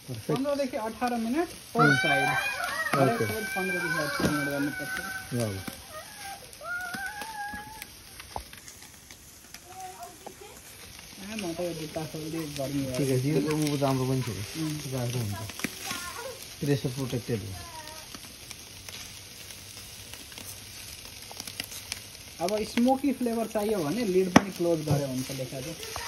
15 देखि 18 मिनेट पर साइड हरेक साइड 15 देखि 18 मिनेट गर्नुपर्छ। ल म त यो जुत्ता खोल्दै गर्मी भयो। ठिक छ, यो राम्रो पनि छ, राम्रो हुन्छ, प्रेसर प्रोटेक्टेड हो। अब स्मोकी फ्लेभर चाहियो भने लिड पनि क्लोज गरे हुन्छ लेखा छ।